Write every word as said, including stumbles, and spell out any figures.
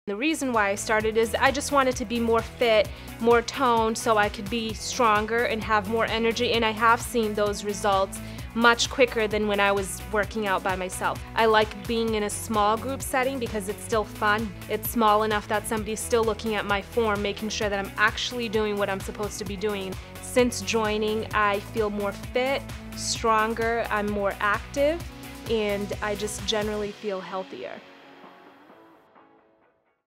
The reason why I started is I just wanted to be more fit, more toned, so I could be stronger and have more energy, and I have seen those results much quicker than when I was working out by myself. I like being in a small group setting because it's still fun. It's small enough that somebody's still looking at my form, making sure that I'm actually doing what I'm supposed to be doing. Since joining, I feel more fit, stronger, I'm more active, and I just generally feel healthier.